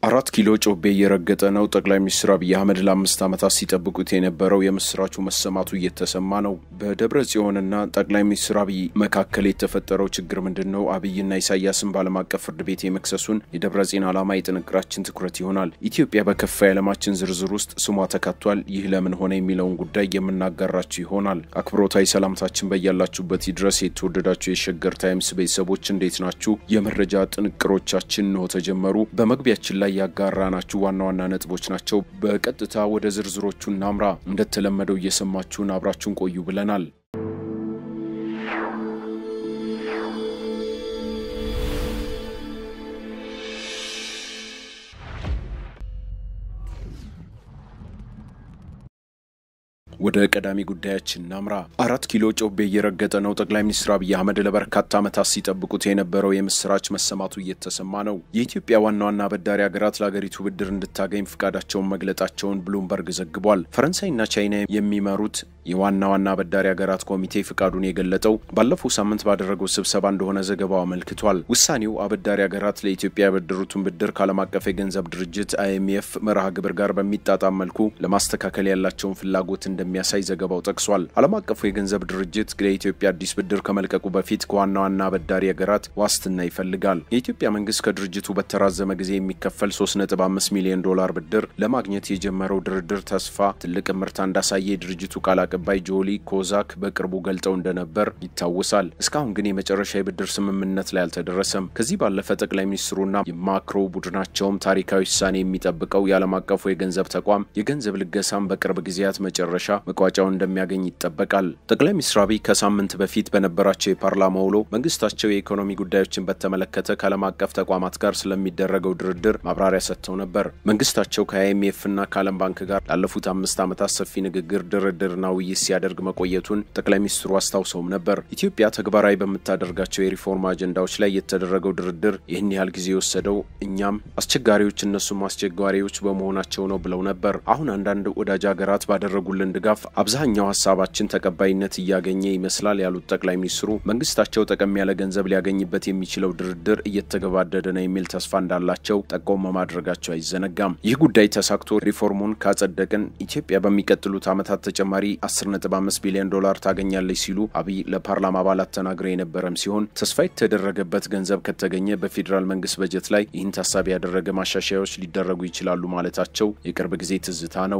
4 ኪሎ ጮቤ እየረገጠ ነው። ጠቅላይ ሚኒስትር አብይ አህመድ ለ5 ዓመታት ሲጠብቁት የነበረው የምስራቹ መሰማቱ እየተሰማ ነው። በደብረ ጽዮንና ጠቅላይ ሚኒስትር አብይ መካከል የተፈጠረው ችግር ምንድነው? አብይና ኢሳያስን ባለም አቀፍ ፍርድ ቤት የመክሰሱን የደብረ ጽዮን ዓላማ የጥንቅራችን ትኩረት ይሆናል። ኢትዮጵያ በከፋ የዓለማችን ዝርዝር ውስጥ ስሟ ተካቷል። ይህ ለምን ሆነ የሚለውን ጉዳይ የምናጋራችሁ ይሆናል። አክብሮታዊ ሰላምታችን በያላችሁበት ይድረስ። የተወደዳችሁ የሸገር ታይምስ ቤተሰቦች እንዴት ናችሁ? የመረጃ ጥንቅሮቻችን ነው ተጀመሩ። በመግቢያችን ላይ ያጋራናችሁ ዋና ነጥቦች ናቸው። በቀጥታ ወደ ዝርዝሮቹ እናምራ። እንደተለመደው እየሰማችሁን አብራችሁን ቆዩ ብለናል። ወደ ቀዳሚ ጉዳያችን ናምራ። 4 ኪሎ ጮቤ እየረገጠ ነው። ጠቅላይ ሚኒስትር አብይ አህመድ ለበርካታ ዓመታት ሲጠብቁት የነበረው የምስራች መሰማቱ እየተሰማ ነው። የኢትዮጵያ ዋና አበዳሪ ሀገራት ለሀገሪቱ ብድር እንድታገኝ ፍቃዳቸውን መግለጣቸውን ብሉምበርግ ዘግቧል። ፈረንሳይና ቻይና የሚመሩት የዋና አበዳሪ ሀገራት ኮሚቴ ፍቃዱን የገለጠው ባለፈው ሳምንት ባደረገው ስብሰባ እንደሆነ ዘገባው አመልክቷል። ውሳኔው አበዳሪ ሀገራት ለኢትዮጵያ ያበደሩትን ብድር ከዓለም አቀፍ የገንዘብ ድርጅት IMF መርሃ ግብር ጋር በሚጣጣም መልኩ ለማስተካከል ያላቸውን ፍላጎት እንደሚያሳይ ዘገባው ጠቅሷል። ዓለም አቀፉ የገንዘብ ድርጅት ለኢትዮጵያ አዲስ ብድር ከመልቀቁ በፊት ከዋና አበዳሪ ሀገራት ዋስትና ይፈልጋል። የኢትዮጵያ መንግስት ከድርጅቱ በተራዘመ ጊዜ የሚከፈል $3.5 ሚሊዮን ብድር ለማግኘት የጀመረው ድርድር ተስፋ ትልቅ ምርታ እንዳሳየ ድርጅቱ ቃል አቀባይ ጆሊ ኮዛክ በቅርቡ ገልጠው እንደነበር ይታወሳል። እስካሁን ግን የመጨረሻ የብድር ስምምነት ላይ አልተደረሰም። ከዚህ ባለፈ ጠቅላይ ሚኒስትሩና የማክሮ ቡድናቸውም ታሪካዊ ውሳኔ የሚጠብቀው የዓለም አቀፉ የገንዘብ ተቋም የገንዘብ ልገሳም በቅርብ ጊዜያት መጨረሻ መቋጫውን እንደሚያገኝ ይጠበቃል። ጠቅላይ ሚኒስትር አብይ ከሳምንት በፊት በነበራቸው የፓርላማ ውሎ መንግስታቸው የኢኮኖሚ ጉዳዮችን በተመለከተ ከዓለም አቀፍ ተቋማት ጋር ስለሚደረገው ድርድር ማብራሪያ ሰጥተው ነበር። መንግስታቸው ከIMF እና ከዓለም ባንክ ጋር ላለፉት 5 ዓመታት ሰፊ ንግግር ድርድርና ውይይት ሲያደርግ መቆየቱን ጠቅላይ ሚኒስትሩ አስታውሰውም ነበር። ኢትዮጵያ ተግባራዊ በምታደርጋቸው የሪፎርም አጀንዳዎች ላይ የተደረገው ድርድር ይህን ያህል ጊዜ የወሰደው እኛም አስቸጋሪዎች እነሱም አስቸጋሪዎች በመሆናቸው ነው ብለው ነበር። አሁን አንዳንድ ወዳጅ ሀገራት ባደረጉልን ድጋፍ አብዛኛው ሐሳባችን ተቀባይነት እያገኘ ይመስላል ያሉት ጠቅላይ ሚኒስትሩ መንግስታቸው ጠቀም ያለ ገንዘብ ሊያገኝበት የሚችለው ድርድር እየተገባደደ ነው የሚል ተስፋ እንዳላቸው ጠቆም ማድረጋቸው አይዘነጋም። ይህ ጉዳይ ተሳክቶ ሪፎርሙን ካጸደቅን ኢትዮጵያ በሚቀጥሉት ዓመታት ተጨማሪ $10.5 ቢሊዮን ታገኛለች ሲሉ አብይ ለፓርላማ አባላት ተናግረው የነበረም ሲሆን ተስፋ የተደረገበት ገንዘብ ከተገኘ በፌደራል መንግስት በጀት ላይ ይህን ታሳቢ ያደረገ ማሻሻያዎች ሊደረጉ ይችላሉ ማለታቸው የቅርብ ጊዜ ትዝታ ነው።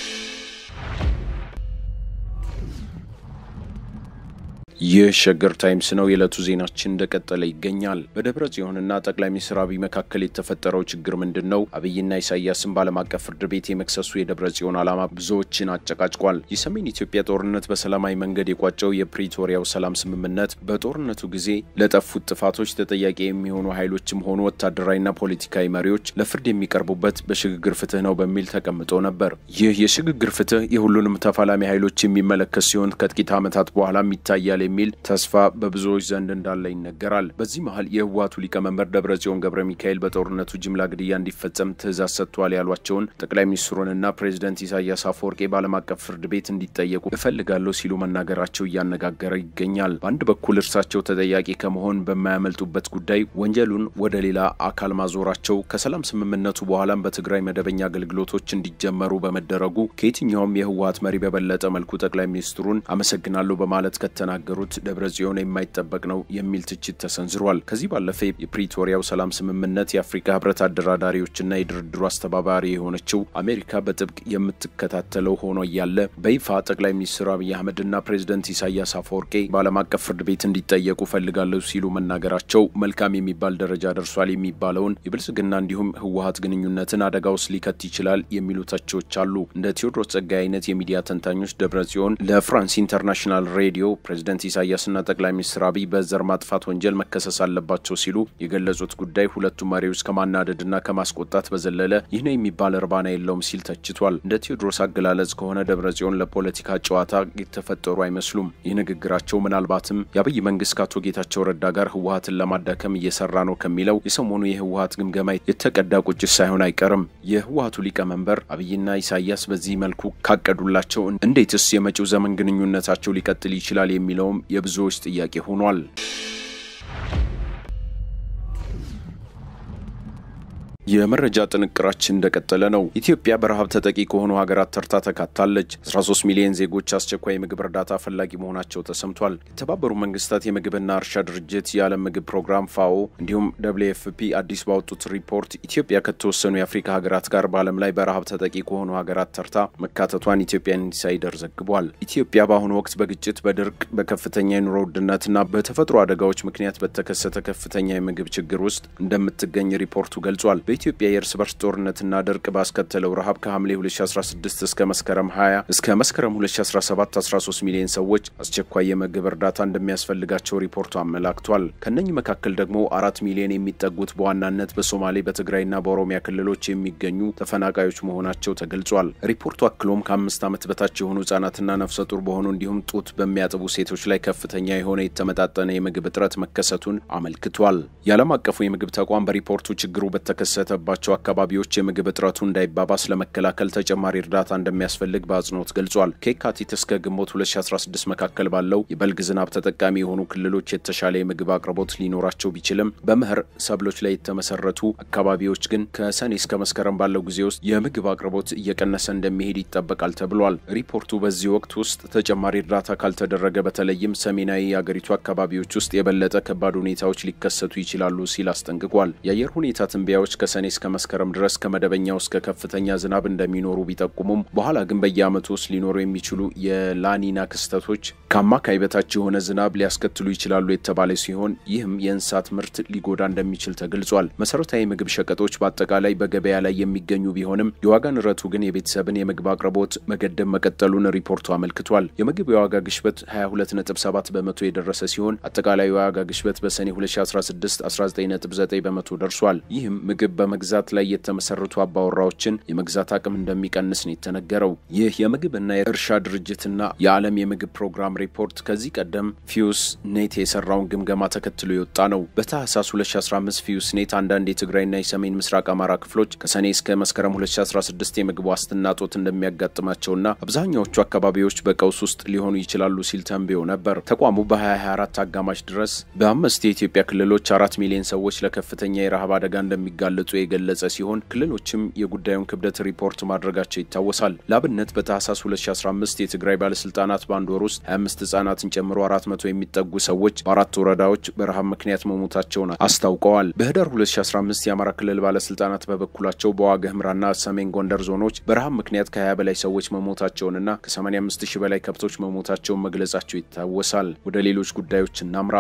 የሸገር ታይምስ ነው። የዕለቱ ዜናችን እንደቀጠለ ይገኛል። በደብረ ጽዮንና ጠቅላይ ሚኒስትር አብይ መካከል የተፈጠረው ችግር ምንድነው? አብይና ኢሳያስን ባለም አቀፍ ፍርድ ቤት የመክሰሱ የደብረ ጽዮን ዓላማ ብዙዎችን አጨቃጭቋል። የሰሜን ኢትዮጵያ ጦርነት በሰላማዊ መንገድ የቋጨው የፕሪቶሪያው ሰላም ስምምነት በጦርነቱ ጊዜ ለጠፉት ጥፋቶች ተጠያቂ የሚሆኑ ኃይሎችም ሆኑ ወታደራዊና ፖለቲካዊ መሪዎች ለፍርድ የሚቀርቡበት በሽግግር ፍትህ ነው በሚል ተቀምጦ ነበር። ይህ የሽግግር ፍትህ የሁሉንም ተፋላሚ ኃይሎች የሚመለከት ሲሆን ከጥቂት ዓመታት በኋላ ይታያል የሚል ተስፋ በብዙዎች ዘንድ እንዳለ ይነገራል። በዚህ መሃል የህወሓቱ ሊቀመንበር ደብረጽዮን ገብረ ሚካኤል በጦርነቱ ጅምላ ግድያ እንዲፈጸም ትዕዛዝ ሰጥቷል ያሏቸውን ጠቅላይ ሚኒስትሩንና ፕሬዝዳንት ኢሳያስ አፈወርቂ ባለም አቀፍ ፍርድ ቤት እንዲጠየቁ እፈልጋለሁ ሲሉ መናገራቸው እያነጋገረ ይገኛል። በአንድ በኩል እርሳቸው ተጠያቂ ከመሆን በማያመልጡበት ጉዳይ ወንጀሉን ወደ ሌላ አካል ማዞራቸው ከሰላም ስምምነቱ በኋላም በትግራይ መደበኛ አገልግሎቶች እንዲጀመሩ በመደረጉ ከየትኛውም የህወሓት መሪ በበለጠ መልኩ ጠቅላይ ሚኒስትሩን አመሰግናለሁ በማለት ከተናገሩ ደብረ ጽዮን የማይጠበቅ ነው የሚል ትችት ተሰንዝሯል። ከዚህ ባለፈ የፕሪቶሪያው ሰላም ስምምነት የአፍሪካ ህብረት አደራዳሪዎችና የድርድሩ አስተባባሪ የሆነችው አሜሪካ በጥብቅ የምትከታተለው ሆኖ ያለ በይፋ ጠቅላይ ሚኒስትር አብይ አህመድና ፕሬዝዳንት ኢሳያስ አፈወርቂ ባለም አቀፍ ፍርድ ቤት እንዲጠየቁ ፈልጋለሁ ሲሉ መናገራቸው መልካም የሚባል ደረጃ ደርሷል የሚባለውን የብልጽግና እንዲሁም ህወሓት ግንኙነትን አደጋ ውስጥ ሊከት ይችላል የሚሉ ተቾች አሉ። እንደ ቴዎድሮስ ጸጋይ አይነት የሚዲያ ተንታኞች ደብረ ጽዮን ለፍራንስ ኢንተርናሽናል ሬዲዮ ፕሬዝዳንት ኢሳያስና ጠቅላይ ሚኒስትር አብይ በዘር ማጥፋት ወንጀል መከሰስ አለባቸው ሲሉ የገለጹት ጉዳይ ሁለቱ መሪዎች ከማናደድና ከማስቆጣት በዘለለ ይህ ነው የሚባል እርባና የለውም ሲል ተችቷል። እንደ ቴዎድሮስ አገላለጽ ከሆነ ደብረ ጽዮን ለፖለቲካ ጨዋታ የተፈጠሩ አይመስሉም። ይህ ንግግራቸው ምናልባትም የአብይ መንግስት ከአቶ ጌታቸው ረዳ ጋር ህወሓትን ለማዳከም እየሰራ ነው ከሚለው የሰሞኑ የህወሓት ግምገማ የተቀዳ ቁጭት ሳይሆን አይቀርም። የህወሓቱ ሊቀመንበር አብይና ኢሳያስ በዚህ መልኩ ካቀዱላቸው እንዴትስ የመጪው ዘመን ግንኙነታቸው ሊቀጥል ይችላል የሚለው የብዙዎች ጥያቄ ሆኗል። የመረጃ ጥንቅራችን እንደቀጠለ ነው። ኢትዮጵያ በረሃብ ተጠቂ ከሆኑ ሀገራት ተርታ ተካታለች። 13 ሚሊዮን ዜጎች አስቸኳይ የምግብ እርዳታ ፈላጊ መሆናቸው ተሰምቷል። የተባበሩት መንግስታት የምግብና እርሻ ድርጅት፣ የዓለም ምግብ ፕሮግራም ፋኦ እንዲሁም WFP አዲስ ባወጡት ሪፖርት ኢትዮጵያ ከተወሰኑ የአፍሪካ ሀገራት ጋር በዓለም ላይ በረሃብ ተጠቂ ከሆኑ ሀገራት ተርታ መካተቷን ኢትዮጵያን ኢንሳይደር ዘግቧል። ኢትዮጵያ በአሁኑ ወቅት በግጭት፣ በድርቅ፣ በከፍተኛ የኑሮ ውድነትና በተፈጥሮ አደጋዎች ምክንያት በተከሰተ ከፍተኛ የምግብ ችግር ውስጥ እንደምትገኝ ሪፖርቱ ገልጿል። በኢትዮጵያ የእርስ በርስ ጦርነትና ድርቅ ባስከተለው ረሃብ ከሐምሌ 2016 እስከ መስከረም 20 እስከ መስከረም 2017 13 ሚሊዮን ሰዎች አስቸኳይ የምግብ እርዳታ እንደሚያስፈልጋቸው ሪፖርቱ አመላክቷል። ከነኚህ መካከል ደግሞ 4 ሚሊዮን የሚጠጉት በዋናነት በሶማሌ፣ በትግራይና በኦሮሚያ ክልሎች የሚገኙ ተፈናቃዮች መሆናቸው ተገልጿል። ሪፖርቱ አክሎም ከ5 ዓመት በታች የሆኑ ህጻናትና ነፍሰ ጡር በሆኑ እንዲሁም ጡት በሚያጥቡ ሴቶች ላይ ከፍተኛ የሆነ የተመጣጠነ የምግብ እጥረት መከሰቱን አመልክቷል። የዓለም አቀፉ የምግብ ተቋም በሪፖርቱ ችግሩ በተከሰተባቸው አካባቢዎች የምግብ እጥረቱ እንዳይባባስ ለመከላከል ተጨማሪ እርዳታ እንደሚያስፈልግ በአጽንኦት ገልጿል። ከየካቲት እስከ ግንቦት 2016 መካከል ባለው የበልግ ዝናብ ተጠቃሚ የሆኑ ክልሎች የተሻለ የምግብ አቅርቦት ሊኖራቸው ቢችልም በመኸር ሰብሎች ላይ የተመሰረቱ አካባቢዎች ግን ከሰኔ እስከ መስከረም ባለው ጊዜ ውስጥ የምግብ አቅርቦት እየቀነሰ እንደሚሄድ ይጠበቃል ተብሏል። ሪፖርቱ በዚህ ወቅት ውስጥ ተጨማሪ እርዳታ ካልተደረገ በተለይም ሰሜናዊ የአገሪቱ አካባቢዎች ውስጥ የበለጠ ከባድ ሁኔታዎች ሊከሰቱ ይችላሉ ሲል አስጠንቅቋል። የአየር ሁኔታ ትንበያዎች ከሰኔ እስከ መስከረም ድረስ ከመደበኛው እስከ ከፍተኛ ዝናብ እንደሚኖሩ ቢጠቁሙም በኋላ ግን በየዓመቱ ውስጥ ሊኖሩ የሚችሉ የላኒና ክስተቶች ከአማካይ በታች የሆነ ዝናብ ሊያስከትሉ ይችላሉ የተባለ ሲሆን ይህም የእንስሳት ምርት ሊጎዳ እንደሚችል ተገልጿል። መሰረታዊ ምግብ ሸቀጦች በአጠቃላይ በገበያ ላይ የሚገኙ ቢሆንም የዋጋ ንረቱ ግን የቤተሰብን የምግብ አቅርቦት መገደብ መቀጠሉን ሪፖርቱ አመልክቷል። የምግብ የዋጋ ግሽበት 22.7 በመቶ የደረሰ ሲሆን አጠቃላይ የዋጋ ግሽበት በሰኔ 2016 19.9 በመቶ ደርሷል። ይህም ምግብ በመግዛት ላይ የተመሰረቱ አባወራዎችን የመግዛት አቅም እንደሚቀንስ ነው የተነገረው። ይህ የምግብና የእርሻ ድርጅትና የዓለም የምግብ ፕሮግራም ሪፖርት ከዚህ ቀደም ፊዩስ ኔት የሰራውን ግምገማ ተከትሎ የወጣ ነው። በታህሳስ 2015 ፊዩስ ኔት አንዳንድ የትግራይና የሰሜን ምስራቅ አማራ ክፍሎች ከሰኔ እስከ መስከረም 2016 የምግብ ዋስትና ጦት እንደሚያጋጥማቸውና አብዛኛዎቹ አካባቢዎች በቀውስ ውስጥ ሊሆኑ ይችላሉ ሲል ተንብዮ ነበር። ተቋሙ በ2024 አጋማሽ ድረስ በአምስት የኢትዮጵያ ክልሎች 4 ሚሊዮን ሰዎች ለከፍተኛ የረሃብ አደጋ እንደሚጋለጡ የገለጸ ሲሆን ክልሎችም የጉዳዩን ክብደት ሪፖርት ማድረጋቸው ይታወሳል። ለአብነት በታህሳስ 2015 የትግራይ ባለስልጣናት በአንድ ወር ውስጥ 25 ህጻናትን ጨምሮ 400 የሚጠጉ ሰዎች በአራት ወረዳዎች በረሃብ ምክንያት መሞታቸውን አስታውቀዋል። በህዳር 2015 የአማራ ክልል ባለስልጣናት በበኩላቸው በዋግ ኽምራና ሰሜን ጎንደር ዞኖች በረሃብ ምክንያት ከ20 በላይ ሰዎች መሞታቸውንና ከ85000 በላይ ከብቶች መሞታቸውን መግለጻቸው ይታወሳል። ወደ ሌሎች ጉዳዮች እናምራ።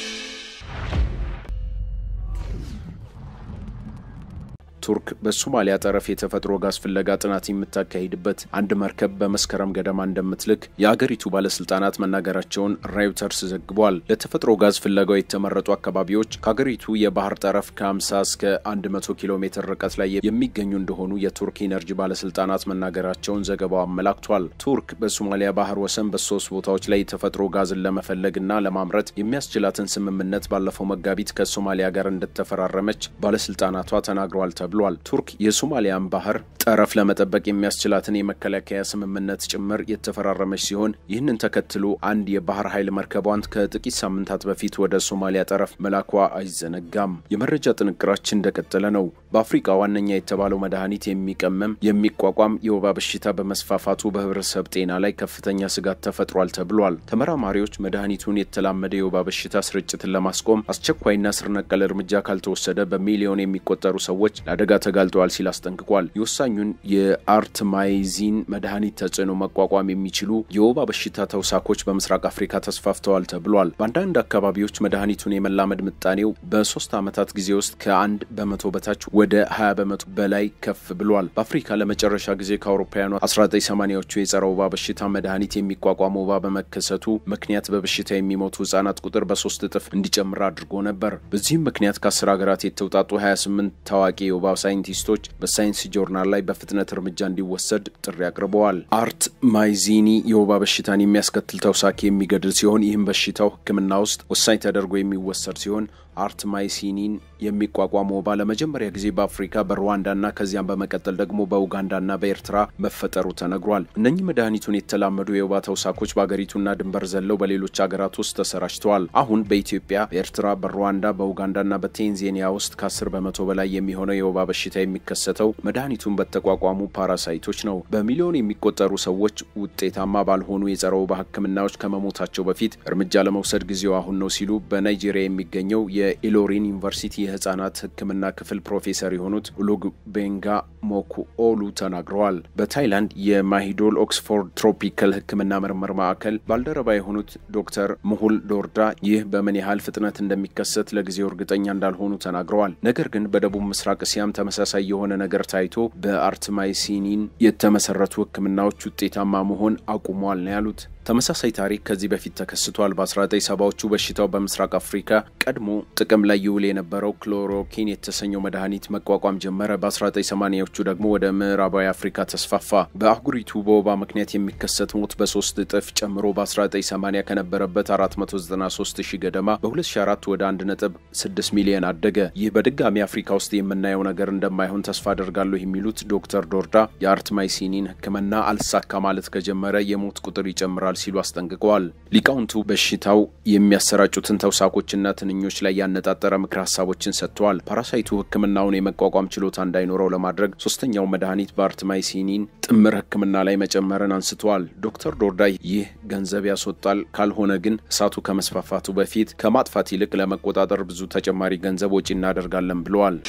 ቱርክ በሶማሊያ ጠረፍ የተፈጥሮ ጋዝ ፍለጋ ጥናት የምታካሂድበት አንድ መርከብ በመስከረም ገደማ እንደምትልክ የአገሪቱ ባለስልጣናት መናገራቸውን ራይተርስ ዘግቧል። ለተፈጥሮ ጋዝ ፍለጋው የተመረጡ አካባቢዎች ከአገሪቱ የባህር ጠረፍ ከ50 እስከ 100 ኪሎ ሜትር ርቀት ላይ የሚገኙ እንደሆኑ የቱርክ ኢነርጂ ባለስልጣናት መናገራቸውን ዘገባው አመላክቷል። ቱርክ በሶማሊያ ባህር ወሰን በ3 ቦታዎች ላይ የተፈጥሮ ጋዝን ለመፈለግና ለማምረት የሚያስችላትን ስምምነት ባለፈው መጋቢት ከሶማሊያ ጋር እንደተፈራረመች ባለስልጣናቷ ተናግረዋል ተብሏል። ቱርክ የሶማሊያን ባህር ጠረፍ ለመጠበቅ የሚያስችላትን የመከላከያ ስምምነት ጭምር የተፈራረመች ሲሆን ይህንን ተከትሎ አንድ የባህር ኃይል መርከቧን ከጥቂት ሳምንታት በፊት ወደ ሶማሊያ ጠረፍ መላኳ አይዘነጋም። የመረጃ ጥንቅራችን እንደቀጠለ ነው። በአፍሪካ ዋነኛ የተባለው መድኃኒት የሚቋቋም የወባ በሽታ በመስፋፋቱ በህብረተሰብ ጤና ላይ ከፍተኛ ስጋት ተፈጥሯል ተብሏል። ተመራማሪዎች መድኃኒቱን የተላመደ የወባ በሽታ ስርጭትን ለማስቆም አስቸኳይና ስር ነቀል እርምጃ ካልተወሰደ በሚሊዮን የሚቆጠሩ ሰዎች ለአደጋ ተጋልጠዋል ሲል አስጠንቅቋል። የወሳኙን የአርትማይዚን መድኃኒት ተጽዕኖ መቋቋም የሚችሉ የወባ በሽታ ተውሳኮች በምስራቅ አፍሪካ ተስፋፍተዋል ተብሏል። በአንዳንድ አካባቢዎች መድኃኒቱን የመላመድ ምጣኔው በ3 ዓመታት ጊዜ ውስጥ ከ1 በመቶ በታች ወደ 20 በመቶ በላይ ከፍ ብሏል። በአፍሪካ ለመጨረሻ ጊዜ ከአውሮፓውያኑ 1980ዎቹ የጸረ ወባ በሽታ መድኃኒት የሚቋቋም ወባ በመከሰቱ ምክንያት በበሽታ የሚሞቱ ህጻናት ቁጥር በ3 እጥፍ እንዲጨምር አድርጎ ነበር። በዚህም ምክንያት ከ10 ሀገራት የተውጣጡ 28 ታዋቂ የወባ ሳይንቲስቶች በሳይንስ ጆርናል ላይ በፍጥነት እርምጃ እንዲወሰድ ጥሪ አቅርበዋል። አርትማይዚኒ የወባ በሽታን የሚያስከትል ተውሳክ የሚገድል ሲሆን ይህም በሽታው ህክምና ውስጥ ወሳኝ ተደርጎ የሚወሰድ ሲሆን አርትማይሲኒን የሚቋቋም ወባ ለመጀመሪያ ጊዜ በአፍሪካ በሩዋንዳና ከዚያም በመቀጠል ደግሞ በኡጋንዳና በኤርትራ መፈጠሩ ተነግሯል። እነኚህ መድኃኒቱን የተላመዱ የወባ ተውሳኮች በአገሪቱና ድንበር ዘለው በሌሎች አገራት ውስጥ ተሰራጭተዋል። አሁን በኢትዮጵያ፣ በኤርትራ፣ በሩዋንዳ፣ በኡጋንዳና በታንዛኒያ ውስጥ ከ10 በመቶ በላይ የሚሆነው የወባ በሽታ የሚከሰተው መድኃኒቱን በተቋቋሙ ፓራሳይቶች ነው። በሚሊዮን የሚቆጠሩ ሰዎች ውጤታማ ባልሆኑ የጸረ ወባ ሕክምናዎች ከመሞታቸው በፊት እርምጃ ለመውሰድ ጊዜው አሁን ነው ሲሉ በናይጄሪያ የሚገኘው የኢሎሪን ዩኒቨርሲቲ የህፃናት ሕክምና ክፍል ፕሮፌሰር የሆኑት ኡሉግቤንጋ ሞኩኦሉ ተናግረዋል። በታይላንድ የማሂዶል ኦክስፎርድ ትሮፒካል ሕክምና ምርምር ማዕከል ባልደረባ የሆኑት ዶክተር ሙሁል ዶርዳ ይህ በምን ያህል ፍጥነት እንደሚከሰት ለጊዜው እርግጠኛ እንዳልሆኑ ተናግረዋል። ነገር ግን በደቡብ ምስራቅ እስያም ተመሳሳይ የሆነ ነገር ታይቶ በአርትማይሲኒን የተመሰረቱ ሕክምናዎች ውጤታማ መሆን አቁሟል ነው ያሉት። ተመሳሳይ ታሪክ ከዚህ በፊት ተከስቷል። በ1970ዎቹ በሽታው በምስራቅ አፍሪካ ቀድሞ ጥቅም ላይ ይውል የነበረው ክሎሮኪን የተሰኘው መድኃኒት መቋቋም ጀመረ። በ1980ዎቹ ደግሞ ወደ ምዕራባዊ አፍሪካ ተስፋፋ። በአህጉሪቱ በወባ ምክንያት የሚከሰት ሞት በ3 እጥፍ ጨምሮ በ1980 ከነበረበት 493,000 ገደማ በ2004 ወደ 1.6 ሚሊዮን አደገ። ይህ በድጋሚ አፍሪካ ውስጥ የምናየው ነገር እንደማይሆን ተስፋ አደርጋለሁ የሚሉት ዶክተር ዶርዳ የአርትማይሲኒን ሕክምና አልሳካ ማለት ከጀመረ የሞት ቁጥር ይጨምራል ሲሉ አስጠንቅቀዋል። ሊቃውንቱ በሽታው የሚያሰራጩትን ተውሳኮችና ትንኞች ላይ ያነጣጠረ ምክር ሐሳቦችን ሰጥተዋል። ፓራሳይቱ ሕክምናውን የመቋቋም ችሎታ እንዳይኖረው ለማድረግ ሶስተኛው መድኃኒት በአርትማይሲኒን ጥምር ሕክምና ላይ መጨመርን አንስተዋል። ዶክተር ዶርዳ ይህ ገንዘብ ያስወጣል፣ ካልሆነ ግን እሳቱ ከመስፋፋቱ በፊት ከማጥፋት ይልቅ ለመቆጣጠር ብዙ ተጨማሪ ገንዘብ ወጪ እናደርጋለን ብለዋል።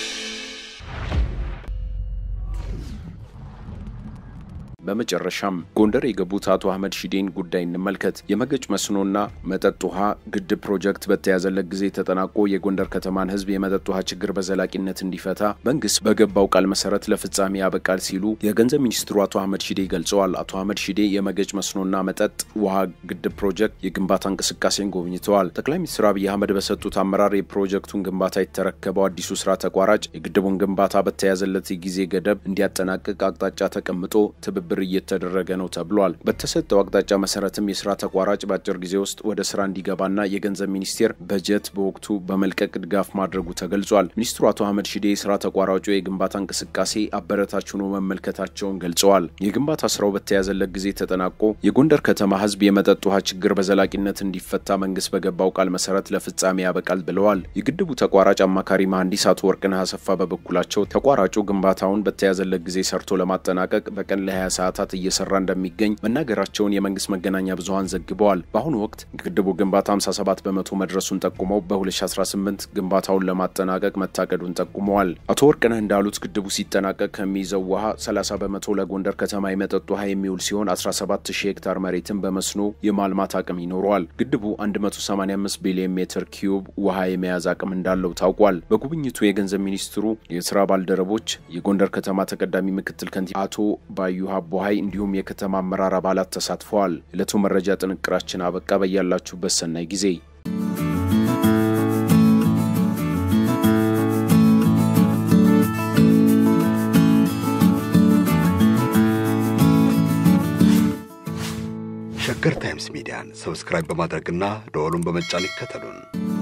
በመጨረሻም ጎንደር የገቡት አቶ አህመድ ሺዴን ጉዳይ እንመልከት። የመገጭ መስኖና መጠጥ ውሃ ግድብ ፕሮጀክት በተያዘለት ጊዜ ተጠናቆ የጎንደር ከተማን ህዝብ የመጠጥ ውሃ ችግር በዘላቂነት እንዲፈታ መንግስት በገባው ቃል መሰረት ለፍጻሜ ያበቃል ሲሉ የገንዘብ ሚኒስትሩ አቶ አህመድ ሺዴ ገልጸዋል። አቶ አህመድ ሺዴ የመገጭ መስኖና መጠጥ ውሃ ግድብ ፕሮጀክት የግንባታ እንቅስቃሴን ጎብኝተዋል። ጠቅላይ ሚኒስትር አብይ አህመድ በሰጡት አመራር የፕሮጀክቱን ግንባታ የተረከበው አዲሱ ስራ ተቋራጭ የግድቡን ግንባታ በተያዘለት ጊዜ ገደብ እንዲያጠናቅቅ አቅጣጫ ተቀምጦ ትብብር እየተደረገ ነው ተብሏል። በተሰጠው አቅጣጫ መሰረትም የስራ ተቋራጭ በአጭር ጊዜ ውስጥ ወደ ስራ እንዲገባና የገንዘብ ሚኒስቴር በጀት በወቅቱ በመልቀቅ ድጋፍ ማድረጉ ተገልጿል። ሚኒስትሩ አቶ አህመድ ሺዴ የስራ ተቋራጩ የግንባታ እንቅስቃሴ አበረታች ሆኖ መመልከታቸውን ገልጸዋል። የግንባታ ስራው በተያዘለት ጊዜ ተጠናቆ የጎንደር ከተማ ህዝብ የመጠጥ ውሃ ችግር በዘላቂነት እንዲፈታ መንግስት በገባው ቃል መሰረት ለፍጻሜ ያበቃል ብለዋል። የግድቡ ተቋራጭ አማካሪ መሐንዲስ አቶ ወርቅነህ አሰፋ በበኩላቸው ተቋራጩ ግንባታውን በተያዘለት ጊዜ ሰርቶ ለማጠናቀቅ በቀን ለ20 ሰዓታት እየሰራ እንደሚገኝ መናገራቸውን የመንግስት መገናኛ ብዙሃን ዘግበዋል። በአሁኑ ወቅት ግድቡ ግንባታ 57 በመቶ መድረሱን ጠቁመው በ2018 ግንባታውን ለማጠናቀቅ መታቀዱን ጠቁመዋል። አቶ ወርቅነህ እንዳሉት ግድቡ ሲጠናቀቅ ከሚይዘው ውሃ 30 በመቶ ለጎንደር ከተማ የመጠጥ ውሃ የሚውል ሲሆን 17000 ሄክታር መሬትን በመስኖ የማልማት አቅም ይኖረዋል። ግድቡ 185 ቢሊዮን ሜትር ኪዩብ ውሃ የመያዝ አቅም እንዳለው ታውቋል። በጉብኝቱ የገንዘብ ሚኒስትሩ የስራ ባልደረቦች፣ የጎንደር ከተማ ተቀዳሚ ምክትል ከንቲባ አቶ ባዩ ቦሃይ እንዲሁም የከተማ አመራር አባላት ተሳትፈዋል። ለቱ መረጃ ጥንቅራችን አበቃ። በያላችሁበት ሰናይ ጊዜ። ሸገር ታይምስ ሚዲያን ሰብስክራይብ በማድረግና ደወሉን በመጫን ይከተሉን።